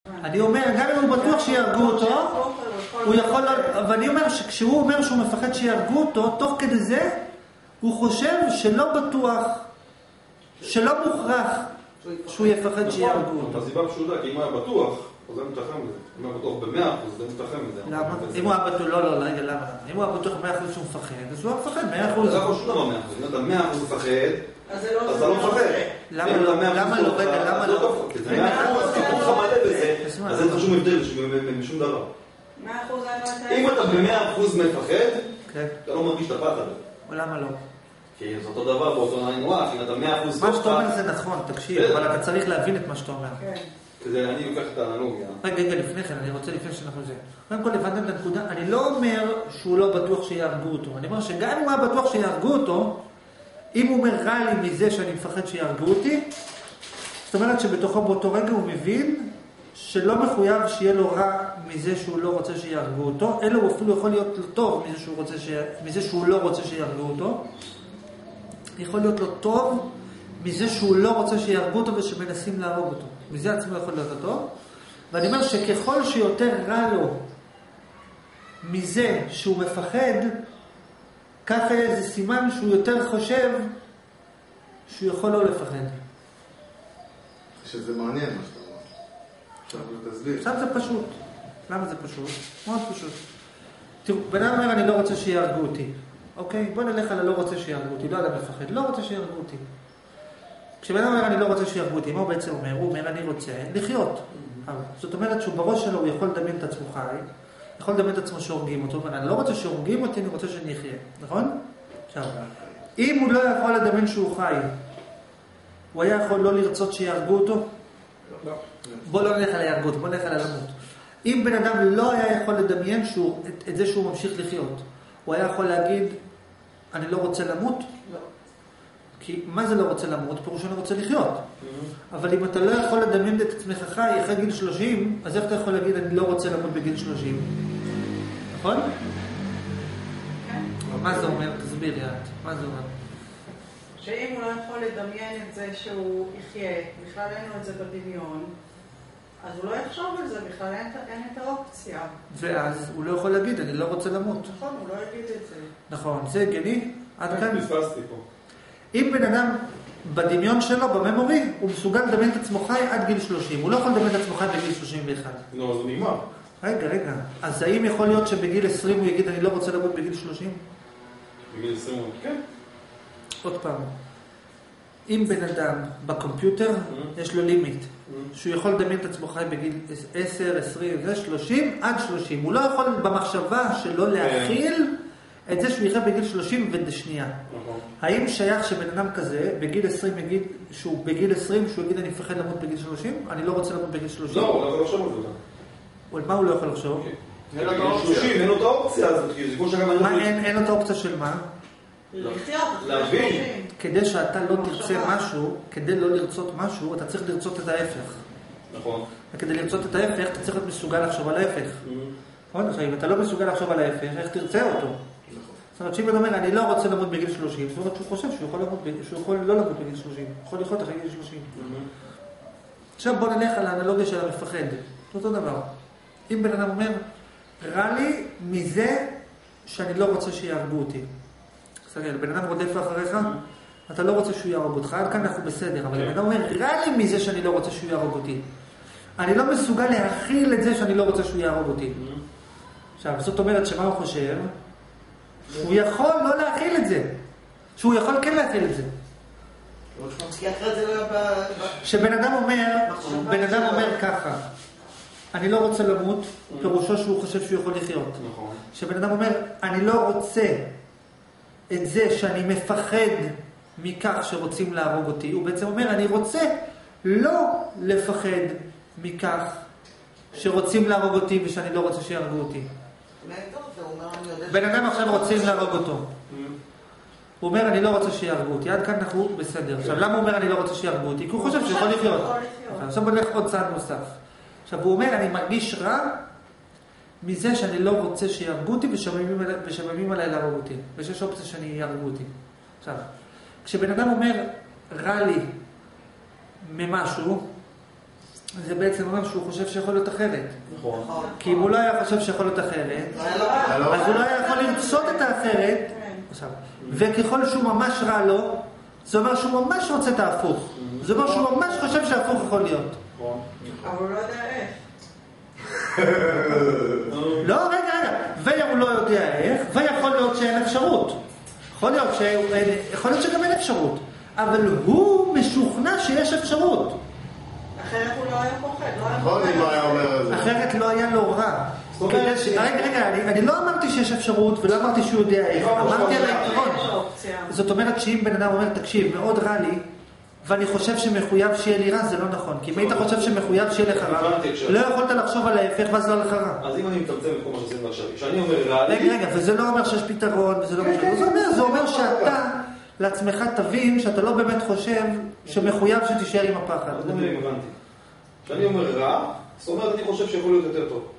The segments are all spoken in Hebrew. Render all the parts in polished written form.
אני אומר, גם אם הוא בטוח שיהרגו אותו, הוא יכול... ואני אומר שכשהוא אומר שהוא מפחד שיהרגו אותו, תוך כדי זה, הוא חושב שלא בטוח, שלא מוכרח שהוא יפחד שיהרגו אותו. הסיבה פשוטה, כי אם הוא היה בטוח, אז זה מתחם לזה. אם הוא היה בטוח ב100%, זה מתחם לזה. למה? אם הוא היה בטוח, לא, למה? אם הוא היה בטוח 100% שהוא מפחד, אז הוא היה מפחד 100%. זה פשוט לא 100%. אם אתה 100% מפחד, אז אתה לא מפחד. למה לא? רגע, למה לא? כי זה 100%, כי אתה מלא בזה, אז אין לך שום הבדל משום דבר. 100% אם אתה ב100% מפחד, אתה לא מרגיש את הפחד. למה לא? כי זה אותו דבר באותו נעים וואח, אם אתה 100% מה שאתה אומר זה נכון, תקשיב, אבל אתה צריך להבין את מה שאתה אומר. כזה אני לוקח את האנלוגיה. רגע, לפני כן, אני רוצה לפני שאנחנו זה. קודם כל, הבנתם את הנקודה, אני לא אומר שהוא לא בטוח שיהרגו אותו. אני אומר שגם אם הוא היה בטוח שיהרגו אותו, אם הוא אומר רע לי מזה שאני מפחד שיהרגו אותי, זאת אומרת שבתוכו באותו רגע הוא מבין שלא מחויב שיהיה לו רע מזה שהוא לא רוצה שיהרגו אותו, אלא הוא אפילו יכול להיות לו טוב מזה שהוא לא רוצה שיהרגו אותו. יכול להיות לו טוב מזה שהוא לא רוצה שיהרגו אותו ושמנסים להרוג אותו. מזה עצמו יכול להיות טוב. ואני אומר שככל שיותר רע לו מזה שהוא מפחד, ככה איזה סימן שהוא יותר חושב שהוא יכול לא לפחד. שזה מעניין מה שאתה אומר. עכשיו תסביר. עכשיו זה פשוט. למה זה פשוט? מאוד פשוט. תראו, בן אדם אומר אני לא רוצה שיהרגו אותי. אוקיי? בוא נלך על הלא רוצה שיהרגו אותי. לא על המפחד. לא רוצה שיהרגו אותי. כשבן אדם אומר אני לא רוצה שיהרגו אותי, מה הוא בעצם אומר? הוא אומר אני רוצה לחיות. זאת אומרת שהוא בראש שלו הוא יכול לדמיין את עצמו חי, יכול לדמיין את עצמו שהורגים אותו, אבל אני לא רוצה שהורגים אותי, אני רוצה שאני אחיה. נכון? עכשיו, אם הוא לא יכול לדמיין שהוא חי, הוא היה יכול לא לרצות שיהרגו אותו? לא. בוא לא נלך על ההרגות, בוא נלך על הלמות. אם בן אדם לא היה יכול לדמיין את זה שהוא ממשיך לחיות, הוא היה יכול להגיד אני לא רוצה למות? לא. כי מה זה לא רוצה למות? פירושו אני רוצה לחיות. אבל אם אתה לא יכול לדמיין את עצמך חי אחרי גיל 30, אז איך אתה יכול להגיד אני לא רוצה למות בגיל 30? נכון? כן. מה זה אומר? תסביר יד. מה זה אומר? שאם הוא לא יכול לדמיין את זה שהוא יחיה, בכלל אין לו את זה בדמיון, אז הוא לא יחשוב על זה, בכלל אין את האופציה. ואז הוא לא יכול להגיד אני לא רוצה למות. נכון, הוא לא יגיד את זה. נכון, זה הגיוני? עד כאן? פספסתי פה. אם בן אדם בדמיון שלו, בממורי, הוא מסוגל לדמיין את עצמו חי עד גיל 30. הוא לא יכול לדמיין את עצמו חי בגיל 31. נו, אז הוא נגמר. רגע. אז האם יכול להיות שבגיל 20 הוא יגיד אני לא רוצה למות בגיל 30? בגיל 20, כן. עוד פעם. אם בן אדם בקומפיוטר, יש לו לימיט, שהוא יכול לדמיין את עצמו חי בגיל 10, 20, 30, עד 30. הוא לא יכול במחשבה שלו להכיל את זה שהוא יחיה בגיל 30 ושנייה. האם שייך שבן אדם כזה, בגיל 20 יגיד, שהוא בגיל 20, שהוא יגיד אני מפחד למות בגיל 30? אני לא רוצה למות בגיל 30. לא, הוא לא יכול לחשוב על זה. מה הוא לא יכול לחשוב? בגיל 30, אין לו את האופציה הזאת, כי זה כמו שגם אני... מה אין לו את האופציה של מה? להבין. כדי שאתה לא תרצה משהו, כדי לא לרצות משהו, אתה צריך לרצות את ההפך. נכון. וכדי לרצות את ההפך, אתה צריך להיות מסוגל לחשוב על ההפך. עכשיו, אם אתה לא מסוגל לחשוב על ההפך, איך תרצה אותו? זאת אומרת, שאם אתה אומר, אני לא רוצה למות בגיל 30, זאת אומרת שהוא חושב שהוא יכול לא למות בגיל 30, יכול לחיות אחרי גיל 30. עכשיו בוא נלך על האנלוגיה של המפחד. אותו דבר. אם בן אדם אומר, רע לי מזה שאני לא רוצה שיהרגו אותי. בן אדם רודף אחריך, אתה לא רוצה שהוא יהרוג אותך, עד כאן אנחנו בסדר, אבל בן אדם אומר, רע לי מזה שאני לא רוצה שהוא יהרוג אותי. אני לא מסוגל להכיל את זה שאני לא רוצה שהוא יהרוג אותי. עכשיו, זאת אומרת שמה הוא חושב? הוא יכול לא להכיל את זה. שהוא יכול כן להכיל את זה. שבן אדם אומר ככה, אני לא רוצה למות, פירושו שהוא חושב שהוא יכול לחיות. שבן אדם אומר, אני לא רוצה את זה שאני מפחד מכך שרוצים להרוג אותי, הוא בעצם אומר, אני רוצה לא לפחד מכך שרוצים להרוג אותי ושאני לא רוצה שיהרגו אותי. בן אדם עכשיו רוצים להרוג אותו. הוא אומר, אני לא רוצה שיהרגו אותי. עד כאן אנחנו בסדר. עכשיו, למה הוא אומר, אני לא רוצה שיהרגו אותי? כי הוא חושב שיכול לחיות. עכשיו בוא נלך עוד צעד נוסף. עכשיו, הוא אומר, אני מרגיש רע מזה שאני לא רוצה שיהרגו אותי ושממים עליי להרוג אותי. ושיש אופציה שאני יהרגו אותי. עכשיו, כשבן אדם אומר, רע לי ממשהו, זה בעצם אומר שהוא חושב שיכול להיות אחרת. נכון. כי אם הוא לא היה חושב שיכול להיות אחרת, אז הוא לא היה יכול לרצות את האחרת. וככל שהוא ממש רע לו, זה אומר שהוא ממש רוצה את ההפוך. זה אומר שהוא ממש חושב שההפוך יכול להיות. אבל הוא לא יודע איך. לא, רגע. והוא לא יודע איך, ויכול להיות שאין אפשרות. יכול להיות שגם אין אפשרות. אבל הוא משוכנע שיש אפשרות. אחרת הוא לא היה פוחד. נכון, אם היה אומר את זה. אחרת לא היה לו רע. רגע, אני לא אמרתי שיש אפשרות ולא אמרתי שהוא יודע איך. אמרתי על העיקרון. זאת אומרת שאם בן אדם אומר, תקשיב, מאוד רע לי, ואני חושב שמחויב שיהיה לי רע, זה לא נכון. כי אם היית חושב שמחויב שיהיה לך רע, לא יכולת לחשוב על ההפך ואז לא לך רע. אז אם אני מצמצם את כל מה שעשינו עכשיו, כשאני אומר רע לי... רגע, וזה לא אומר שיש פתרון, וזה לא אומר, זה אומר שאתה לעצמך תבין שאתה לא באמת חושב שמחויב שתישאר עם הפחד. אז לא הבנתי. כשאני אומר רע, זאת אומרת אני חושב שיכול להיות יותר טוב.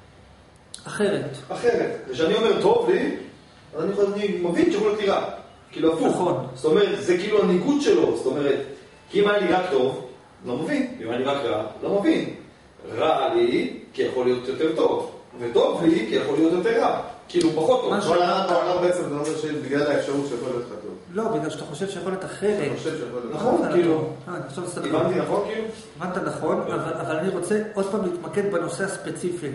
אחרת. וכשאני אומר טוב לי, אז אני מבין שיכול להיות לי רע. כאילו הפוך. נכון. זאת אומרת, זה כאילו הניגוד שלו. זאת אומרת, כי אם היה לי רק טוב, לא מבין. אם היה לי רק רע, לא מבין. רע לי, כי יכול להיות יותר טוב. וטוב לי, כי יכול להיות יותר רע. כאילו פחות טוב. כל העולם בעצם זה אומר שבגלל האפשרות שיכול להיות לך טוב. לא, בגלל שאתה חושב שיכול להיות אחרת. אני חושב שיכול להיות נכון, כאילו. הבנתי נכון, כאילו? הבנת נכון, אבל אני רוצה עוד פעם להתמקד בנושא הספציפי.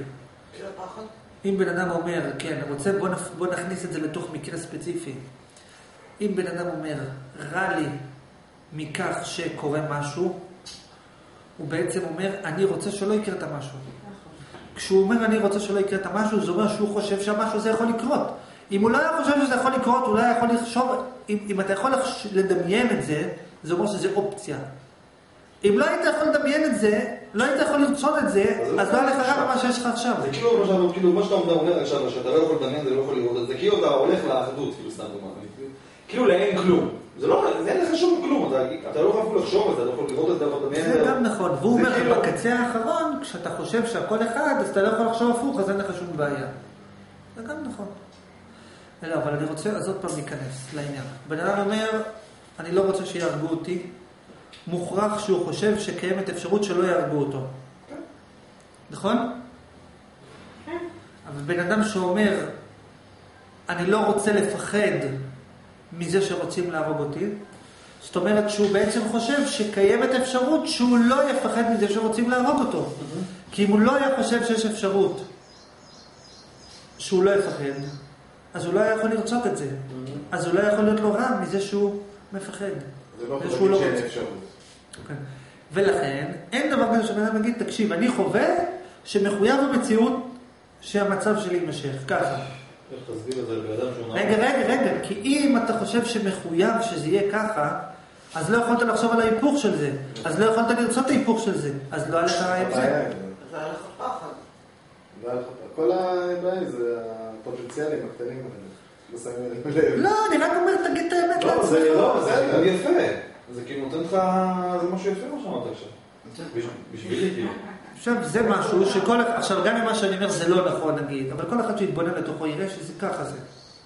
אם בן אדם אומר, כן, אני רוצה, בוא נכניס את זה לתוך מקרה ספציפי. אם בן אדם אומר, רע לי מכך שקורה משהו, הוא בעצם אומר, אני רוצה שלא יקרה את המשהו. כשהוא אומר, אני רוצה שלא יקרה את המשהו, זה אומר שהוא חושב שהמשהו הזה יכול לקרות. אם הוא לא היה חושב שזה יכול לקרות, הוא לא יכול לחשוב, אם אתה יכול לדמיין את זה, זה אומר שזה אופציה. אם לא היית יכול לדמיין את זה, לא היית יכול לרצות את זה, אז לא היה לך רע במה שיש לך עכשיו. זה כאילו מה שאתה אומר עכשיו, שאתה לא יכול לדמיין, זה לא יכול לראות את זה, כאילו אתה הולך לאחדות, כאילו סתם דומה. כאילו לאין כלום. זה אין לך שום כלום, אתה לא יכול לחשוב על זה, אתה לא יכול לראות את זה, אתה לא לדמיין את זה. זה גם נכון, והוא אומר בקצה האחרון, כשאתה חושב שהכל אחד, אז אתה לא יכול לחשוב הפוך, אז אין לך שום בעיה. זה גם נכון. לא, אבל אני רוצה, אז עוד פעם ניכנס לעניין. בן אדם אומר, אני לא רוצה שיהרגו אותי, מוכרח שהוא חושב שקיימת אפשרות שלא יהרגו אותו. נכון? אבל בן אדם שאומר, אני לא רוצה לפחד מזה שרוצים להרוג אותי, זאת אומרת שהוא בעצם חושב שקיימת אפשרות שהוא לא יפחד מזה שרוצים להרוג אותו. כי אם הוא לא היה חושב שיש אפשרות שהוא לא יפחד, אז הוא לא היה יכול לרצות את זה. אז הוא לא יכול להיות לו רע מזה שהוא מפחד. זה לא יכול להיות שאין אפשרות. ולכן, אין דבר כזה שבן אדם מגיד, תקשיב, אני חווה שמחויב במציאות שהמצב שלי יימשך. ככה. איך תסביר את זה לבן אדם שהוא... רגע, כי אם אתה חושב שמחויב שזה יהיה ככה, אז לא יכולת לחשוב על ההיפוך של זה. אז לא יכולת לרצות את ההיפוך של זה. אז לא היה לך רע עם זה. זה היה לך פחד. כל הבעיה זה הפוטנציאלים הקטנים האלה. לא, אני רק אומר, תגיד את האמת לעצמך. זה יפה. זה כאילו נותן לך... זה משהו יפה מה שאמרת עכשיו. בשבילי כאילו. עכשיו, זה משהו שכל... עכשיו, גם ממה שאני אומר זה לא נכון, נגיד, אבל כל אחד שיתבונן לתוכו יראה שזה ככה זה.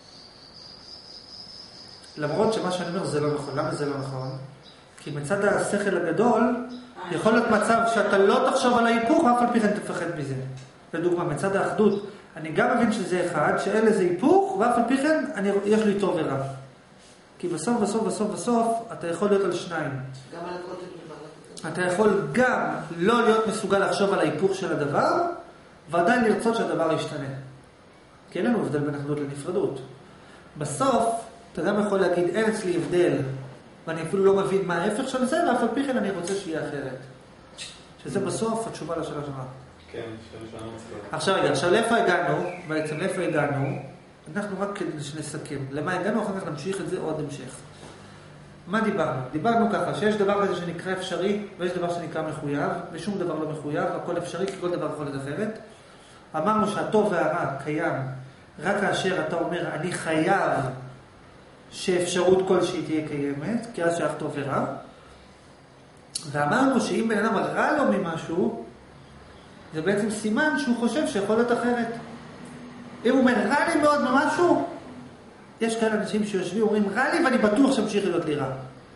למרות שמה שאני אומר זה לא נכון. למה זה לא נכון? כי מצד השכל הגדול, יכול להיות מצב שאתה לא תחשוב על ההיפוך, ואף על פי כן תפחד מזה. לדוגמה, מצד האחדות, אני גם מבין שזה אחד, שאין לזה היפוך, ואף על פי כן יש לי טוב ורע. כי בסוף, אתה יכול להיות על שניים. גם על הקוטב. אתה יכול גם לא להיות מסוגל לחשוב על ההיפוך של הדבר, ועדיין לרצות שהדבר ישתנה. כי אין לנו הבדל בין אחדות לנפרדות. בסוף, אתה גם יכול להגיד, אין אצלי הבדל, ואני אפילו לא מבין מה ההפך של זה, ואף על פי כן אני רוצה שיהיה אחרת. שזה בסוף התשובה לשאלה שלך. כן, עכשיו לאיפה הגענו? בעצם לאיפה הגענו? אנחנו רק כדי שנסכם. למה הגענו? אחר כך נמשיך את זה עוד המשך. מה דיברנו? דיברנו ככה, שיש דבר כזה שנקרא אפשרי, ויש דבר שנקרא מחויב, ושום דבר לא מחויב, הכל אפשרי, כי כל דבר יכול להיות אחרת. אמרנו שהטוב והרע קיים, רק כאשר אתה אומר, אני חייב שאפשרות כלשהי תהיה קיימת, כי אז שייך טוב ורע. ואמרנו שאם בן אדם רע לו ממשהו, זה בעצם סימן שהוא חושב שיכול להיות אחרת. אם הוא אומר, רע לי מאוד ממשהו, יש כאלה אנשים שיושבים ואומרים, רע לי ואני בטוח שמשיך להיות לי רע.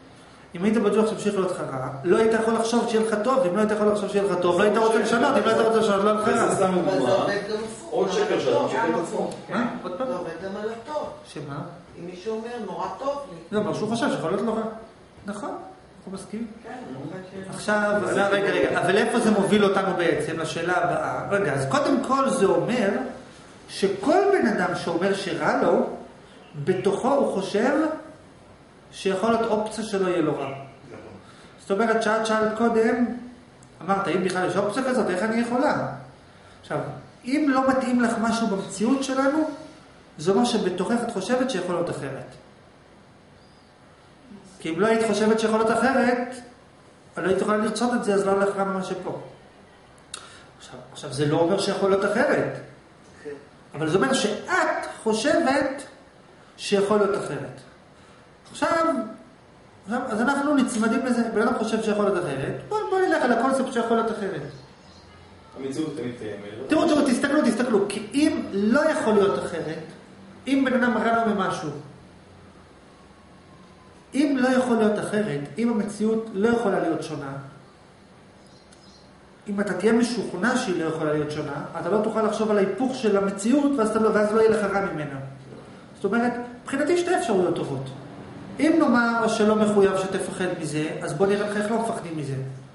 אם היית בטוח שתמשיך להיות לך רע, לא היית יכול לחשוב שיהיה לך טוב, אם לא היית יכול לחשוב שיהיה לך טוב, לא היית רוצה לשנות, אם לא היית רוצה לשנות, לא הלך רע. זה סתם דוגמה, עוד שקר שאתה משקר את עצמו. מה? עוד פעם? זה עובד גם על הטוב. שמה? אם מישהו אומר, נורא טוב לי. לא, אבל שהוא חושב שיכול להיות לא רע. נכון, אנחנו מסכים. כן, עכשיו, רגע, אבל איפה זה מוביל אותנו בעצם לשאלה הבאה? רגע, אז קודם כל זה אומר שכל בן אדם שאומר שרע לו, בתוכו הוא חושב שיכול להיות אופציה שלא יהיה לו רע. זאת אומרת, שאת שאלת קודם, אמרת, אם בכלל יש אופציה כזאת, איך אני יכולה? עכשיו, אם לא מתאים לך משהו במציאות שלנו, זה אומר שבתוכך את חושבת שיכול להיות אחרת. כי אם לא היית חושבת שיכול להיות אחרת, לא היית יכולה לרצות את זה, אז לא הולך רע ממה שפה. עכשיו, זה לא אומר שיכול להיות אחרת. אבל זה אומר שאת חושבת שיכול להיות אחרת. עכשיו, אז אנחנו נצמדים לזה, בן אדם חושב שיכול להיות אחרת, בוא נלך על הקונספט שיכול להיות אחרת. המציאות תמיד תהיה. תראו, תסתכלו, כי אם לא יכול להיות אחרת, אם בן אדם רע לו ממשהו, אם לא יכול להיות אחרת, אם המציאות לא יכולה להיות שונה, אם אתה תהיה משוכנע שהיא לא יכולה להיות שונה, אתה לא תוכל לחשוב על ההיפוך של המציאות, ואז לא יהיה לך רע ממנה. זאת אומרת, מבחינתי שתי אפשרויות טובות. אם נאמר שלא מחויב שתפחד מזה, אז בוא נראה לך איך לא מפחדים מזה.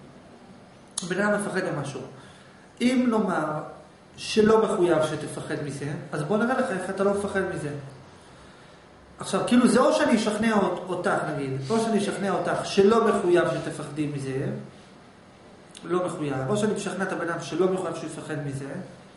בן אדם מפחד ממשהו. אם נאמר שלא מחויב שתפחד מזה, אז בוא נראה לך איך אתה לא מפחד מזה. עכשיו, כאילו זה או שאני אשכנע אותך, נגיד, או שאני אשכנע אותך שלא מחויב שתפחדי מזה, לא מחויב, או שאני משכנע את הבן אדם שלא מחויב שהוא יפחד מזה,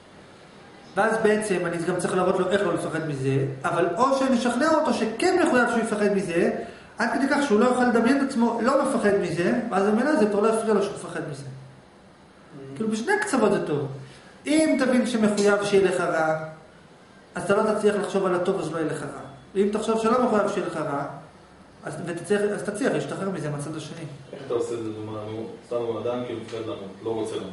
ואז בעצם אני גם צריך להראות לו איך לא לפחד מזה, אבל או שאני אשכנע אותו שכן מחויב שהוא יפחד מזה, עד כדי כך שהוא לא יוכל לדמיין את עצמו לא מפחד מזה, ואז המילה הזה כבר לא יפריע לו שהוא מפחד מזה. כאילו בשני הקצוות זה טוב. אם תבין שמחויב שיהיה לך רע, אז אתה לא תצליח לחשוב על הטוב, אז לא יהיה לך רע. ואם תחשוב שלא מחויב שיהיה לך רע, אז תצליח להשתחרר מזה מהצד השני. איך אתה עושה את זה? סתם אדם כאילו מפחד למות, לא רוצה למות.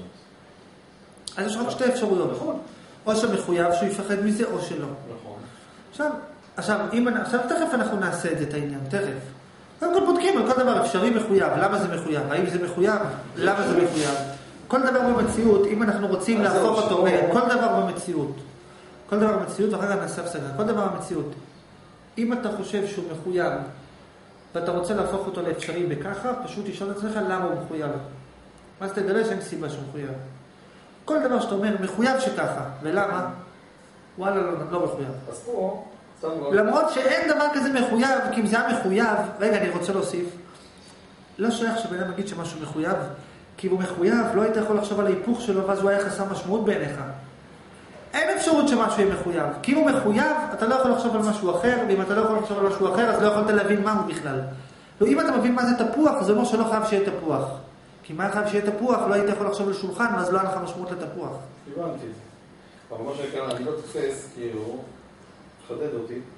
אז יש רק שתי אפשרויות. נכון. או שמחויב שהוא יפחד מזה, או שלא. נכון. עכשיו תכף אנחנו נעשה את זה, את העניין, תכף. קודם כל בודקים על כל דבר אפשרי מחויב. למה זה מחויב? האם זה מחויב? למה זה מחויב? כל דבר במציאות, אם אנחנו רוצים להפוך אותו, כל דבר במציאות. כל דבר במציאות, ואחר כך נעשה הפסקה. כל דבר במציאות. אם אתה חושב שהוא מחויב, ואתה רוצה להפוך אותו לאפשרי בככה, פשוט תשאל את עצמך למה הוא מחויב. אז תגלה שאין סיבה שהוא מחויב. כל דבר שאתה אומר מחויב שככה, ולמה? וואלה, לא מחויב. אז פה, למרות שאין דבר כזה מחויב, כי אם זה היה מחויב, רגע, אני רוצה להוסיף, לא שייך שבן אדם יגיד שמשהו מחויב, כי אם הוא מחויב, לא היית יכול לחשוב על ההיפוך שלו, ואז הוא היה חסר משמעות בעיניך. אין אפשרות שמשהו יהיה מחויב. כי אם הוא מחויב, אתה לא יכול לחשוב על משהו אחר, ואם אתה לא יכול לחשוב על משהו אחר, אז לא יכולת להבין מה הוא בכלל. אם אתה מבין מה זה תפוח, זה אומר שלא חייב שיהיה תפוח. כי מה חייב שיהיה תפוח, לא היית יכול לחשוב על שולחן, אז לא היה לך משמעות לתפוח. הבנתי. אבל מה שכאן, אני לא תופס, כאילו, חדד אותי,